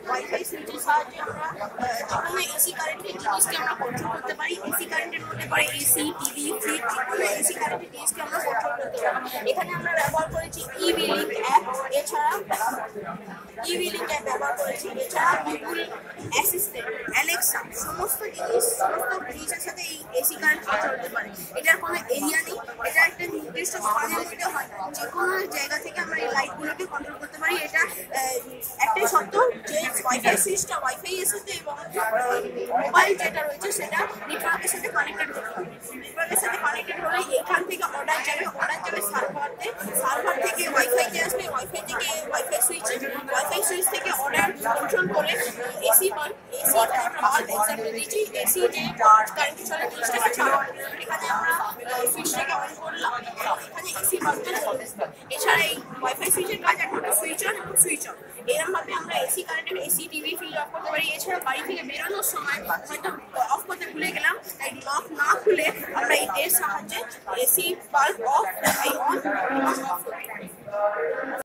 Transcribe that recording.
Wifi সুইচের সাহায্যে আমরা যেকোনো এসি কারেন্টের জিনিসকে আমরা কন্ট্রোল করতে পারি। এসি কারেন্টের মধ্যে পড়ে এসি, টিভি, ফ্রিজ, যেকোনো এসি কারেন্টের জিনিসকে আমরা কন্ট্রোল করতে পারি। এখানে আমরা ব্যবহার করেছি ইভি লিঙ্ক অ্যাপ, এছাড়া ইভি লিঙ্ক অ্যাপ ব্যবহার করেছি, এছাড়া গুগল অ্যাসিস্ট্যান্ট, অ্যালেক্সা, সমস্ত জিনিসের সাথে এই এসি কারেন্ট কন্ট্রোল করতে পারে। এটার কোনো এরিয়া নেই, এটা একটা নির্দিষ্ট স্থানের মধ্যে হয়, যে কোনো জায়গা থেকে আমরা এই লাইটগুলোকে কন্ট্রোল করতে পারি। এটা একটাই শর্ত যে ওয়াইফাই সুইচটা ওয়াইফাই এর সাথে এবং মোবাইল যেটা রয়েছে সেটা নেটওয়ার্কের সাথে কানেক্টেড হতে হবে। নেটওয়ার্কের সাথে কানেক্টেড হলে এখান থেকে অর্ডার যাবে সার্ভারতে, সার্ভার থেকে ওয়াইফাইতে আসবে, ওয়াইফাই থেকে ওয়াইফাই সুইচ থেকে অর্ডার কন্ট্রোল করে এসি বাল্ব এক্সাম্পল দিচ্ছি, এসি যে কারেন্টে চলে জিনিসটাকে ছাড়া এখানে আমরা সুইচটাকে অন করলাম, এখানে এসি বাল্বটা চলে আসবে। এছাড়া এই ওয়াইফাই সুইচের কাজ একটা সুইচ অন এবং সুইচ অফ, এরকমভাবে আমরা এসি কারেন্টের এসি টিভি ফিল অফ করতে পারি। এছাড়া বাড়ি থেকে বেরোনোর সময় হয়তো অফ করতে ভুলে গেলাম, তাই লক না খুলে আমরা এর সাহায্যে এসি বাল্ব অফ অন এবং অফ করতে পারি।